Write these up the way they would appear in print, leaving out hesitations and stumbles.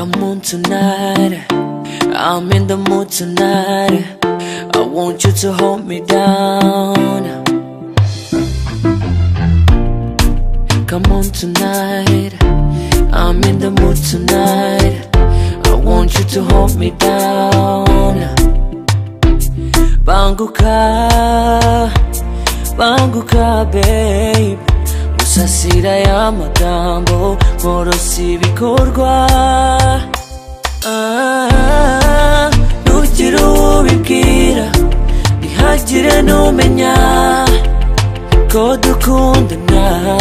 Come on tonight, I'm in the mood tonight. I want you to hold me down. Come on tonight, I'm in the mood tonight. I want you to hold me down. Banguka, banguka babe, musasira y'amagambo nkorosi ibikorwa. Nugire ubibwira ntihagire n'umenya ko dukundana.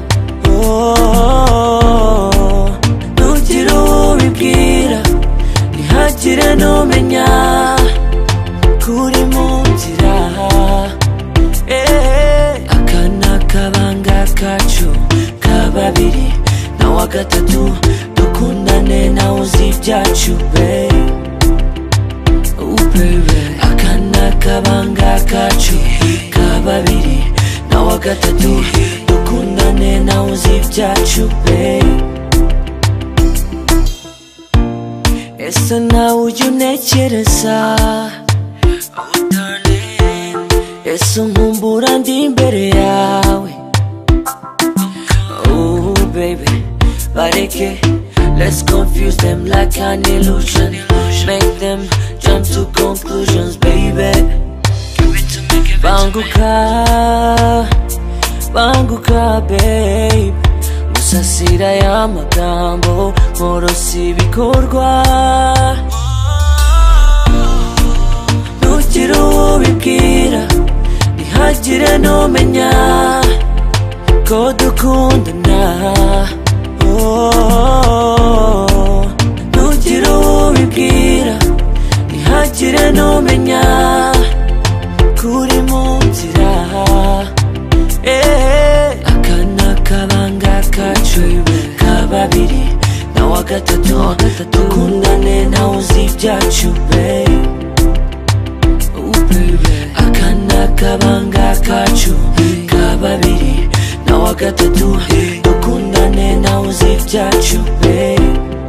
Nugire ubibwira ntihagire n'umenya kuri mu nzira. Aka ni akabanga kacu kababiri na wa gatatu, dukundane nawe uzi ibyacu babe. Aka ni akabanga kacu kababiri na wa gatatu, dukundane nawe uzi ibyacu babe. Ese nawe ujya untekereza, ese nkumbura ndi imbere yawe. Oh baby, bareke, let's confuse them like an illusion. Make them jump to conclusions, baby. Banguka, banguka babe, musasira y'amagambo nkorosi ibikorwa. Nugire ubibwira ntihagire n'umenya ko dukundana. Nugire ubibwira ntihagire n'umenya kuri mu nzira. Aka ni akabanga kacu kababiri na wa gatatu, dukundane nawe uzi ibyacu babe. Aka ni akabanga kacu kababiri na wa gatatu, dukundane nawe uzi ibyacu babe.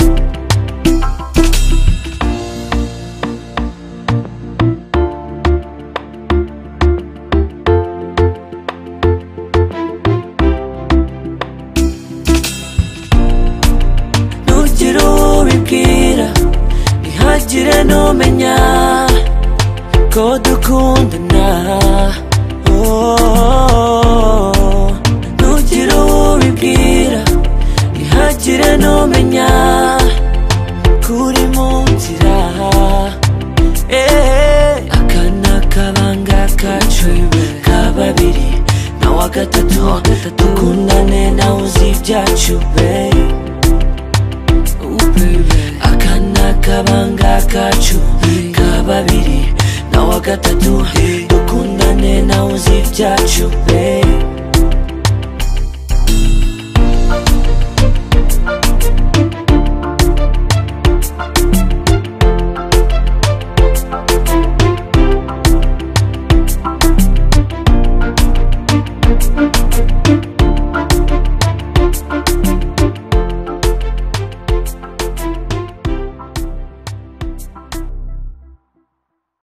Nugire ubibwira ntihagire n'umenya ko dukundana. Nugire ubibwira ntihagire n'umenya kuri mu nzira. Aka ni akabanga kacu kababiri na wa gatatu, dukundane nawe uzi ibyacu babe. Aka ni akabanga kacu kababiri na wa gatatu, dukundane nawe uzi ibyacu babe.